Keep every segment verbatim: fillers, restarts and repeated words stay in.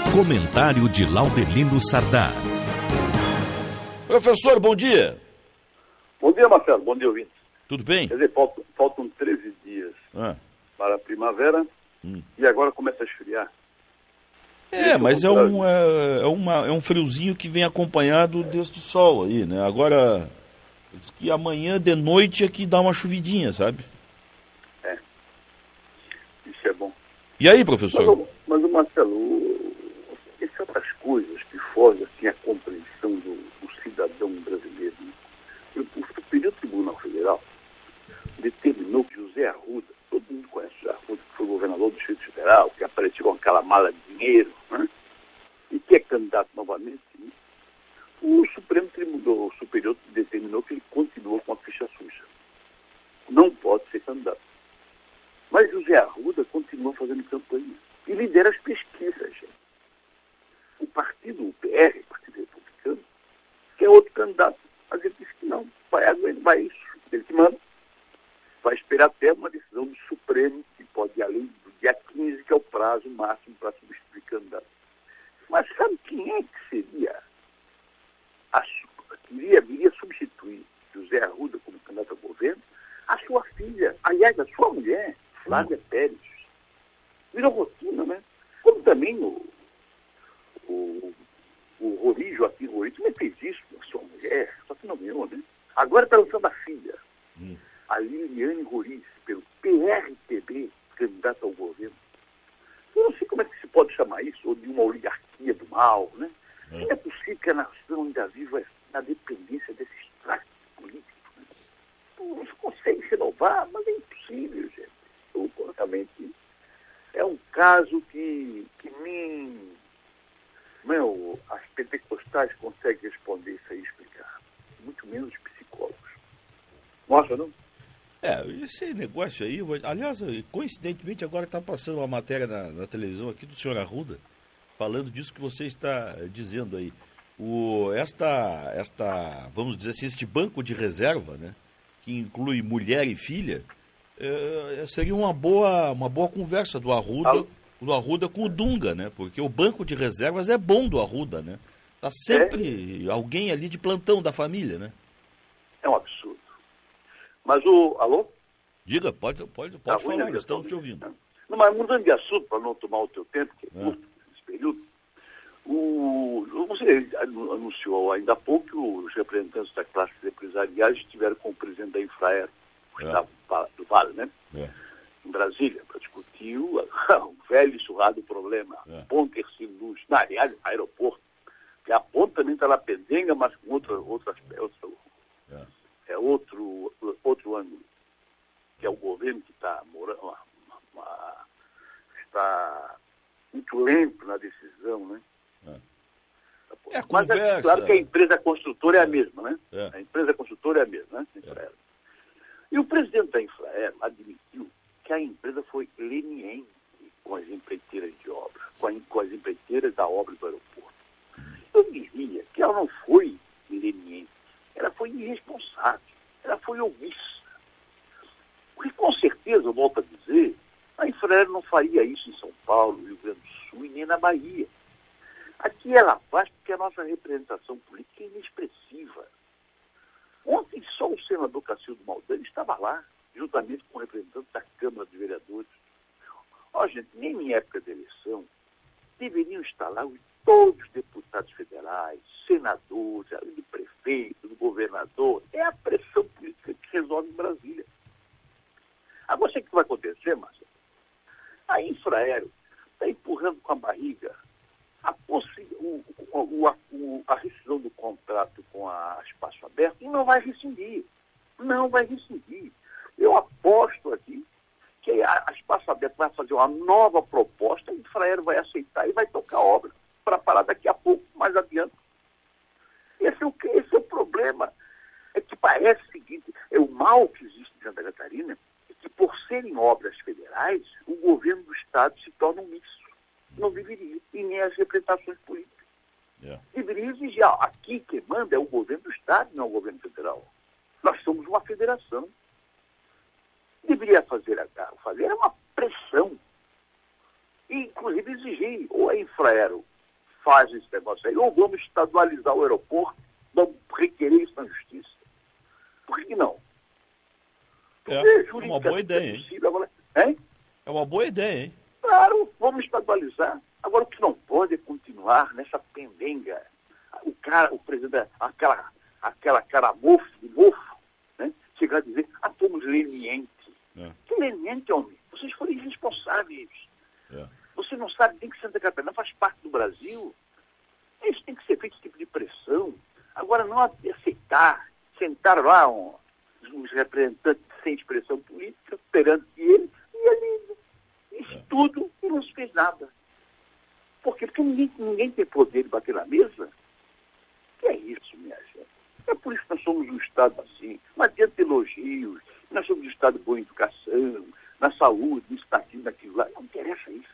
Comentário de Laudelino Sardá. Professor, bom dia. Bom dia, Marcelo. Bom dia, ouvintes. Tudo bem? Quer dizer, faltam, faltam treze dias Ah. para a primavera hum. e agora começa a esfriar. É, mas é um, é, é, uma, é um friozinho que vem acompanhado deste sol aí, né? Agora, diz que amanhã de noite é que dá uma chuvidinha, sabe? É. Isso é bom. E aí, professor? Mas, mas o Marcelo, tem certas coisas que fogem assim, a compreensão do, do cidadão brasileiro. Né? O Superior Tribunal Federal determinou que José Arruda, todo mundo conhece José Arruda, que foi governador do Distrito Federal, que apareceu com aquela mala de dinheiro, né? E que é candidato novamente, né? O Supremo Tribunal Superior determinou que ele continua com a ficha suja. Não pode ser candidato. Mas José Arruda continua fazendo campanha e lidera as pesquisas, gente. O partido, o P R, o Partido Republicano, que é outro candidato, mas ele disse que não, vai, vai isso, ele que manda. Vai esperar até uma decisão do Supremo, que pode ir além do dia quinze, que é o prazo máximo para substituir candidato. Mas sabe quem é que seria? A, iria, iria substituir José Arruda como candidato ao governo? A sua filha, aliás, a sua mulher, Flávia Pérez. Virou rotina, né? Como também o, o, o Rori, Joaquim Rori, também fez isso com a sua mulher, só que não ganhou, né? Agora está lançando a filha. Hum. A Liliane Roriz, pelo P R T B, candidata ao governo. Eu não sei como é que se pode chamar isso, ou de uma oligarquia do mal, né? Não é, é possível que a nação ainda viva na dependência desses traços políticos, né? Não se consegue renovar, mas é impossível, gente. Eu, realmente, é um caso que, que nem meu, as pentecostais conseguem responder isso aí e explicar. Muito menos os psicólogos. Nossa, não? É, esse negócio aí, aliás, coincidentemente agora está passando uma matéria na, na televisão aqui do senhor Arruda, falando disso que você está dizendo aí. O, esta, esta, vamos dizer assim, este banco de reserva, né, que inclui mulher e filha, é, seria uma boa, uma boa conversa do Arruda, do Arruda com o Dunga, né, porque o banco de reservas é bom do Arruda, né, tá sempre é. alguém ali de plantão da família, né. É um absurdo. Mas o... Alô? Diga, pode, pode, pode tá falar, ruim, estamos te ouvindo. Não, mas mudando de assunto, para não tomar o teu tempo, que é curto é. nesse período, o, você anunciou ainda há pouco que os representantes da classe empresariais estiveram com o presidente da Infraero, Gustavo é. do Vale, né? É. Em Brasília, para discutir o, o velho e surrado problema, é. ponte Ercílio-Luz, na área do aeroporto, que a ponte também está na pendenga, mas com outro, outro aspecto. É. É outro, outro ângulo, que é o governo que está morando, uma, uma, está muito lento na decisão, né? É. É Mas conversa. É claro que a empresa construtora é, é a mesma, né? É. A empresa construtora é a mesma, né? Infraero. É. E o presidente da Infraero admitiu que a empresa foi leniente com as empreiteiras de obra, com, a, com as empreiteiras da obra do aeroporto. Eu diria que ela não foi leniente. Ela foi irresponsável, ela foi omissa. Porque, com certeza, eu volto a dizer, a Infraero não faria isso em São Paulo, Rio Grande do Sul e nem na Bahia. Aqui ela faz porque a nossa representação política é inexpressiva. Ontem, só o senador Cacildo Maldani estava lá, juntamente com representantes da Câmara dos Vereadores. Ó, gente, nem em época de eleição, deveriam estar lá todos os deputados federais, senadores, além do prefeito, do governador. É a pressão política que resolve em Brasília. Agora, sabe o que vai acontecer, Marcelo? A Infraero está empurrando com a barriga a, possi- o, o, o, o, a rescisão do contrato com a Espaço Aberto e não vai rescindir. Não vai rescindir. Eu aposto aqui que a, a Espaço Aberto vai fazer uma nova proposta, a Infraero vai aceitar e vai tocar a obra para parar daqui a pouco, mais adiante. Esse é o, esse é o problema. É que parece o seguinte, é o mal que existe em Santa Catarina, é que por serem obras federais, o governo do Estado se torna omisso. Não deveria, e nem as representações políticas. Yeah. Deveria exigir, aqui quem manda é o governo do Estado, não é o governo federal. Nós somos uma federação. Deveria fazer, fazer uma pressão, e inclusive exigir, ou a Infraero faz esse negócio aí. Ou vamos estadualizar o aeroporto, vamos requerer isso na justiça. Por que não? É, é uma boa ideia, hein? Agora, hein? É uma boa ideia, hein? Claro, vamos estadualizar. Agora, o que não pode é continuar nessa pendenga. O cara, o presidente, aquela, aquela cara mofo, mofo, né? Chegar a dizer, ah, fomos lenientes. É. Que leniente, homem? Vocês foram irresponsáveis. É. Você não sabe nem que Santa Catarina faz parte do Brasil. Isso tem que ser feito, esse tipo de pressão. Agora, não aceitar, sentar lá um, uns representantes sem expressão política, perante ele, e ele isso é. tudo e não se fez nada. Por quê? Porque ninguém, ninguém tem poder de bater na mesa. Que é isso, minha gente? É por isso que nós somos um Estado assim. Não adianta elogios. Nós somos um Estado de boa educação, na saúde, nisso, naquilo, naquilo lá. Não interessa isso.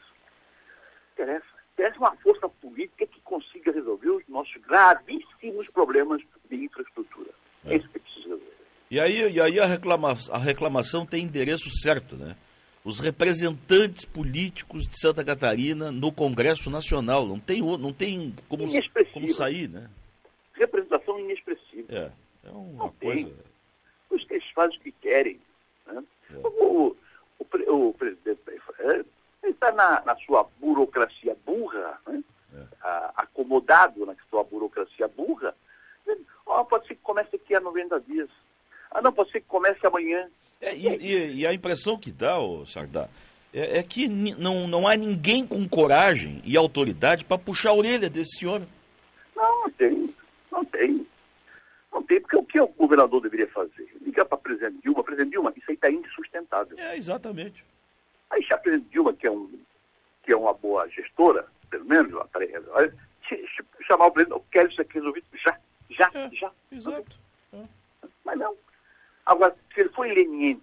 Não interessa. Interessa uma força política que consiga resolver os nossos gravíssimos problemas de infraestrutura. É, é isso que precisa resolver. E aí, e aí a, reclama, a reclamação tem endereço certo, né? Os representantes políticos de Santa Catarina no Congresso Nacional. Não tem, não tem como, como sair, né? Representação inexpressiva. É, é uma não coisa... Tem. Os que eles fazem o que querem. Né? É. O, o, o presidente ele está na, na sua burocracia burra, né? É. A, acomodado na sua burocracia burra. Oh, pode ser que comece daqui a noventa dias. Ah, não, pode ser que comece amanhã. É, e, e, e a impressão que dá, ô, Sardá, é, é que não, não há ninguém com coragem e autoridade para puxar a orelha desse senhor. Não, não tem. Não tem. Não tem, porque o que o governador deveria fazer? Ligar para a presidente Dilma, presidente Dilma, isso aí está insustentável. É, exatamente. Aí se a presidente Dilma, que é, um, que é uma boa gestora, pelo menos, chamar o presidente, eu quero isso aqui resolvido já, já, é, já. Exato. É. Mas não. Agora, se ele foi leniente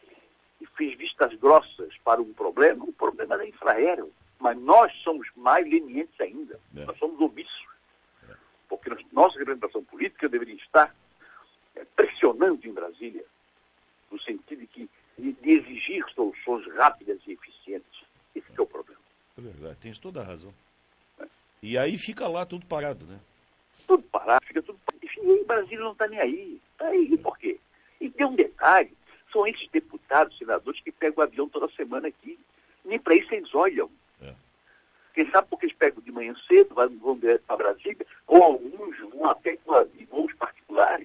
e fez vistas grossas para um problema, o problema é infraero. Mas nós somos mais lenientes ainda. É. Nós somos omissos. É. Porque nós, nossa representação política deveria estar é, pressionando em Brasília, no sentido de, que, de, de exigir soluções rápidas e eficientes. Esse é, é o problema. É verdade, tens toda a razão. É. E aí fica lá tudo parado, né? Tudo parado, fica tudo parado. E aí Brasília não está nem aí. Está aí, por quê? E tem um detalhe, são esses deputados, senadores que pegam o avião toda semana aqui. Nem para isso eles olham. É. Quem sabe porque eles pegam de manhã cedo, vão direto para Brasília, ou alguns vão até com voos particulares.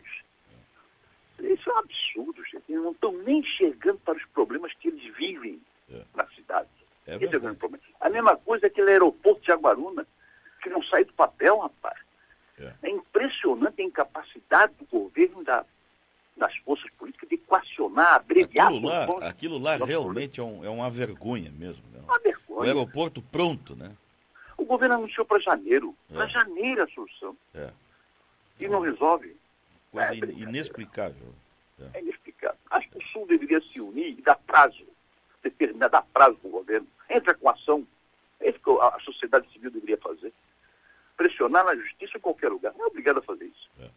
É. Isso é um absurdo, gente. Eles não estão nem enxergando para os problemas que eles vivem é. na cidade. É Esse é o grande problema. A mesma coisa é aquele aeroporto de Jaguaruna, que não sai do papel, rapaz. É, é impressionante a incapacidade do governo da das forças políticas de equacionar, abreviar... Aquilo lá, aquilo lá realmente é, um, é uma vergonha mesmo. Né? Uma vergonha. O aeroporto pronto, né? O governo anunciou para janeiro. É. Para janeiro a solução. É. E não resolve. Coisa é, inexplicável. É. é inexplicável. Acho que o Sul deveria se unir e dar prazo, determinar, dar prazo para o governo. Entra com ação. É isso que a sociedade civil deveria fazer. Pressionar na justiça em qualquer lugar. Não é obrigado a fazer isso. É.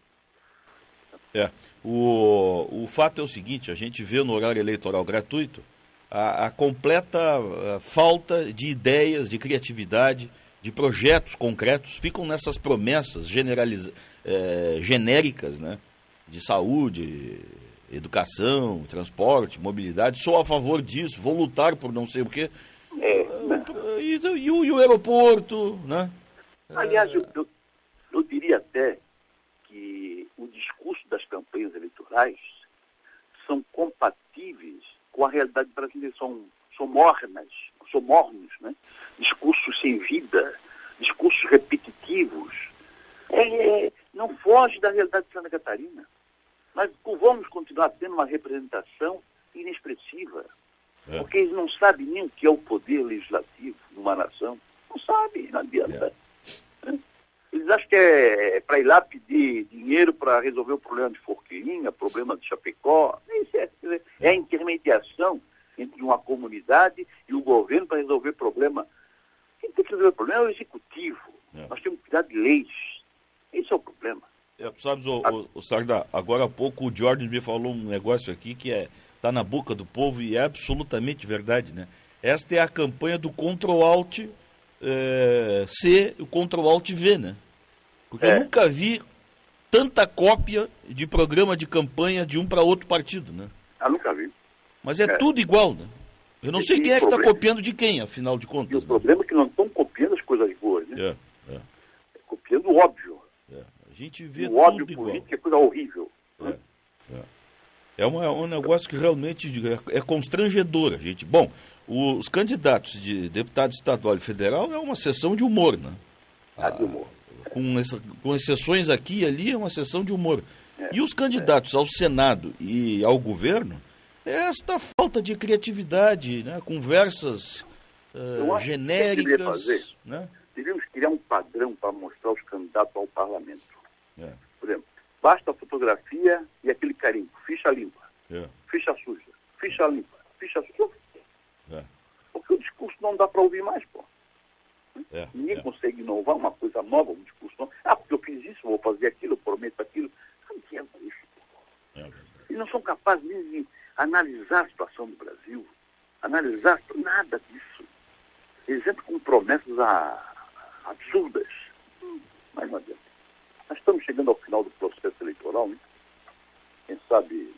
É, o, o fato é o seguinte, a gente vê no horário eleitoral gratuito a, a completa a falta de ideias, de criatividade, de projetos concretos, ficam nessas promessas generaliza, é, genéricas, né, de saúde, educação, transporte, mobilidade. Sou a favor disso, vou lutar por não sei o quê. É, e, e, o, e o aeroporto, né? Aliás, eu, eu, eu diria até que o discurso das campanhas eleitorais são compatíveis com a realidade brasileira, são, são mornas, são mornos, né? Discursos sem vida, discursos repetitivos. É, é, não foge da realidade de Santa Catarina. Nós vamos continuar tendo uma representação inexpressiva, é. porque eles não sabem nem o que é o poder legislativo numa nação. Não sabem, não adianta. É. Eles acham que é para ir lá pedir dinheiro para resolver o problema de Forquilinha, problema de Chapecó. Isso é, é a intermediação entre uma comunidade e o governo para resolver o problema. Quem tem que resolver o problema é o executivo. É. Nós temos que cuidar de leis. Esse é o problema. É, sabes, o, o, o Sardá, agora há pouco o Jorge me falou um negócio aqui que é, tá na boca do povo e é absolutamente verdade, né? Esta é a campanha do Control Alt é, C contra o Alt V, né? Porque É. eu nunca vi tanta cópia de programa de campanha de um para outro partido, né? Ah, nunca vi. Mas é, É. tudo igual, né? Eu não E- sei e quem é que está problema- copiando de quem, afinal de E o contas. Né? problema é que não estão copiando as coisas boas, né? É, é, Copiando o óbvio. é. A gente E vê o óbvio tudo igual. político é coisa horrível. né? É um, é um negócio que realmente é, é constrangedor, gente. Bom, os candidatos de deputado estadual e federal é uma sessão de humor, né? Ah, de humor. Com, essa- com exceções aqui e ali, é uma sessão de humor. É, E os candidatos ao Senado e ao governo, é esta falta de criatividade, né? Conversas eh, Eu acho que o que deveria genéricas. fazer? Né? Devíamos criar um padrão para mostrar os candidatos ao parlamento. É, Por exemplo, basta a fotografia e aquele carimbo, ficha limpa, é, ficha suja, ficha limpa, ficha suja. é, Porque o discurso não dá para ouvir mais, pô. é, Ninguém é. consegue inovar uma coisa nova, um discurso novo. Ah, porque eu fiz isso, vou fazer aquilo, eu prometo aquilo. Não adianta isso, pô. É. E não são capazes nem de analisar a situação do Brasil, analisar nada disso. Eles entram com promessas a- absurdas. Hum, Mas não adianta. Nós estamos chegando ao final do processo eleitoral, né? Quem sabe...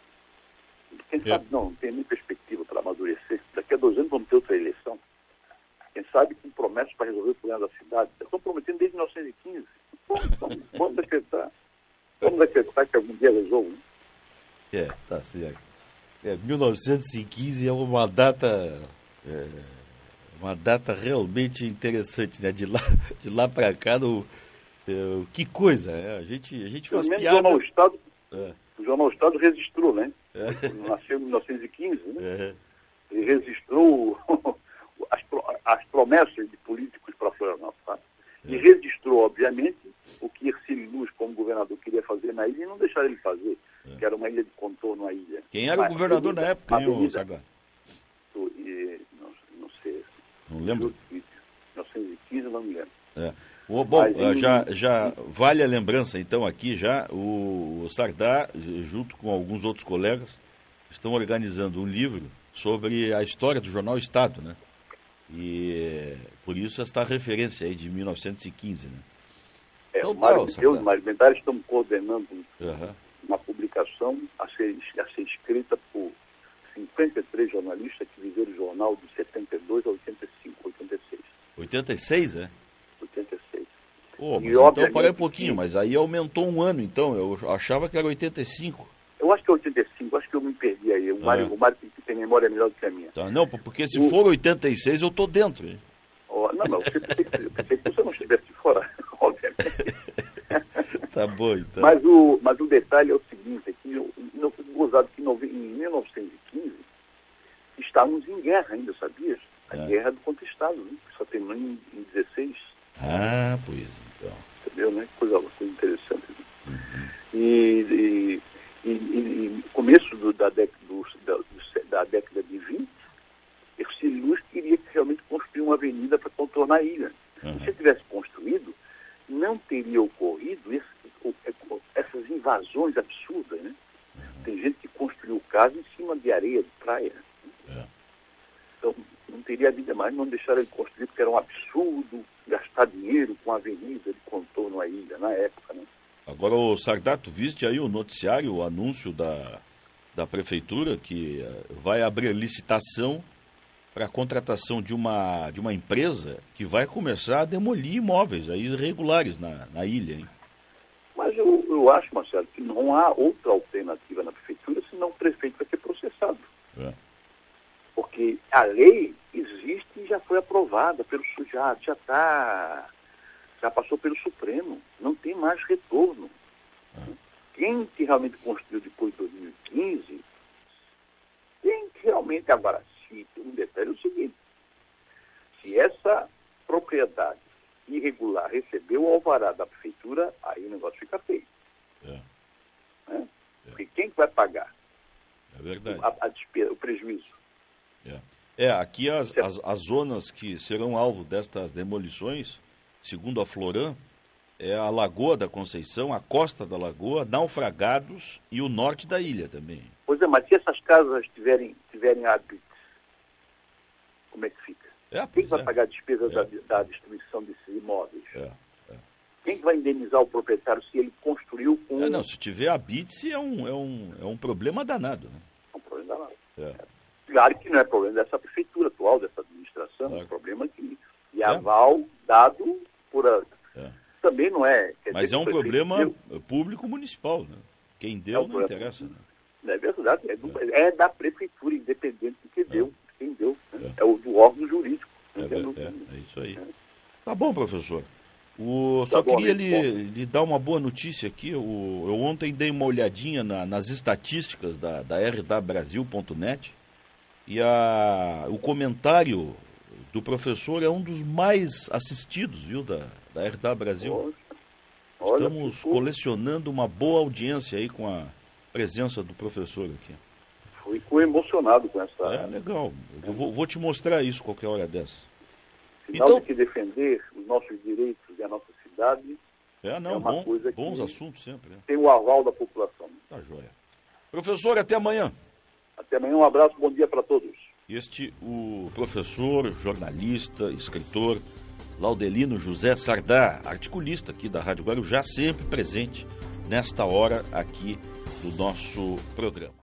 Quem É. sabe não, não tem nem perspectiva para amadurecer. Daqui a dois anos vamos ter outra eleição. Quem sabe com promessas para resolver o problema da cidade. Já estão prometendo desde mil novecentos e quinze. Vamos, vamos, vamos acreditar. Vamos acreditar que algum dia resolvam. Né? É, tá certo. É, mil novecentos e quinze é uma data, é, uma data realmente interessante, né? De lá, de lá para cá, no, é, que coisa, é, a gente, a gente Pelo faz menos o piada. Jornal Estado, É, o Jornal Estado registrou, né? É. Nasceu em mil novecentos e quinze, né? é, E registrou as, pro- as promessas de políticos para Florianópolis. Tá? E É. registrou, obviamente, o que Ercílio Luz, como governador, queria fazer na ilha e não deixaram ele fazer, que era uma ilha de contorno à ilha. Quem era o Mas, governador na avenida- época, hein, ô avenida- Sagrado? e, não, não sei. Não lembro? mil novecentos e quinze, não me lembro. É. O- bom, Mas ah, em- já, já vale a lembrança, então, aqui já, o, o Sardá, junto com alguns outros colegas, estão organizando um livro sobre a história do jornal Estado, né? E por isso esta referência aí de mil novecentos e quinze, né? É, Então o tá, Mário ô, de Deus Sardá. e o Mário Mendares estão coordenando Aham. uma publicação a ser, a ser escrita por cinquenta e três jornalistas que viveram o jornal de setenta e dois a oitenta e cinco, oitenta e seis. oitenta e seis, é? oitenta e seis. Pô, E, mas então obviamente, parei um pouquinho, que- mas aí aumentou um ano, então. Eu achava que era oitenta e cinco. Eu acho que é oitenta e cinco, acho que eu me perdi aí. O Mário, Ah. o Mário tem, tem memória melhor do que a minha. Tá? Não, porque se O- for oitenta e seis, eu tô dentro. Hein? Ó, não, não, você pensei que, eu pensei que você não estivesse de fora, obviamente. Tá bom, então. Mas o, mas o detalhe é o seguinte, é que eu- não fui gozado que nove- em mil novecentos e quinze estávamos em guerra ainda, sabias? A É. guerra do contestado, né? Que só terminou em, em dezesseis, Ah, pois então. entendeu, né? Coisa, coisa interessante. Né? E, e, e, e, e começo do, da, década, do, da, do- da década de vinte, Ercílio Luz queria realmente construir uma avenida para contornar a ilha. Uhum. Se ele tivesse construído, não teria ocorrido esse, o- o- essas invasões absurdas, né? Tem gente que construiu casa em cima de areia de praia. É. Então, não teria vida mais, não deixaram ele construir, porque era um absurdo gastar dinheiro com a avenida de contorno à ilha, na época, né? Agora, o Sardá, tu viste aí o noticiário, o anúncio da, da prefeitura que eh, vai abrir licitação para a contratação de uma, de uma empresa que vai começar a demolir imóveis aí irregulares na, na ilha, hein? Mas eu, eu acho, Marcelo, que não há outra alternativa na prefeitura senão o prefeito vai ser processado. É. Porque a lei existe e já foi aprovada pelo sujeito, já está, já passou pelo Supremo, não tem mais retorno. Quem que realmente construiu depois de dois mil e quinze, quem que realmente agora, se um detalhe é o seguinte, se essa propriedade irregular recebeu o alvará da prefeitura, aí o negócio fica feio. É, Né? Porque quem que vai pagar é verdade. a, a despesa, o prejuízo? É, é aqui as, as, as zonas que serão alvo destas demolições, segundo a Floran, é a Lagoa da Conceição, a costa da Lagoa, Naufragados e o norte da ilha também. Pois é, mas se essas casas tiverem, tiverem hábitos, como é que fica? É, Quem vai é. pagar a despesa É. da, da destruição desses imóveis? É, é. Quem vai indenizar o proprietário se ele construiu com É, não, se tiver a B I T S é um, é um, é um problema danado, né? um problema danado? É. Claro que não é problema dessa prefeitura atual, dessa administração, Claro. é um problema que, de É. aval dado por... A, É. Também não é... quer Mas dizer é um que o prefeito problema deu. público municipal, né? Quem É deu um não problema. interessa, né? Não é verdade, é, do- é da prefeitura, independente de quem deu, quem deu. né? É. É. o do órgão jurídico. É, não tem é, dúvida. é, é isso aí. Tá bom, professor. O, Tá só bom, queria amigo, lhe, lhe dar uma boa notícia aqui. O, eu ontem dei uma olhadinha na- nas estatísticas da, da r w brasil ponto net e a, o comentário do professor é um dos mais assistidos, viu, da, da R W Brasil. Poxa, olha, Estamos ficou- colecionando uma boa audiência aí com a presença do professor aqui. Ficou emocionado com essa... É legal. Eu vou, vou te mostrar isso qualquer hora dessa. Sinal Então- de que defender os nossos direitos e a nossa cidade É, não, É uma bom, coisa bons que- assuntos sempre. Né? tem o aval da população. Tá joia. Professor, até amanhã. Até amanhã, um abraço, bom dia para todos. Este, o professor, jornalista, escritor, Laudelino José Sardá, articulista aqui da Rádio Guarujá, sempre presente nesta hora aqui do nosso programa.